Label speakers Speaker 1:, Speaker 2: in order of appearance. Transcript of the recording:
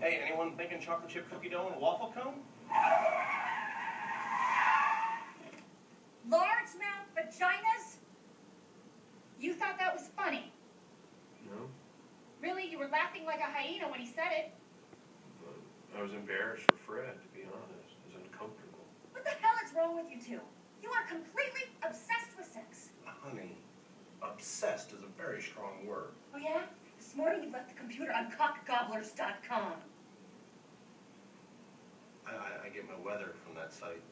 Speaker 1: Hey, anyone thinking chocolate chip cookie dough and a waffle cone?
Speaker 2: Largemouth vaginas? You thought that was funny?
Speaker 1: No.
Speaker 2: Really? You were laughing like a hyena when he said it.
Speaker 1: I was embarrassed for Fred, to be honest. It was uncomfortable.
Speaker 2: What the hell is wrong with you two? You are completely obsessed with sex.
Speaker 1: Honey, obsessed is a very strong word.
Speaker 2: Oh yeah? This morning you left the computer on cockgobblers.com.
Speaker 1: I get my weather from that site.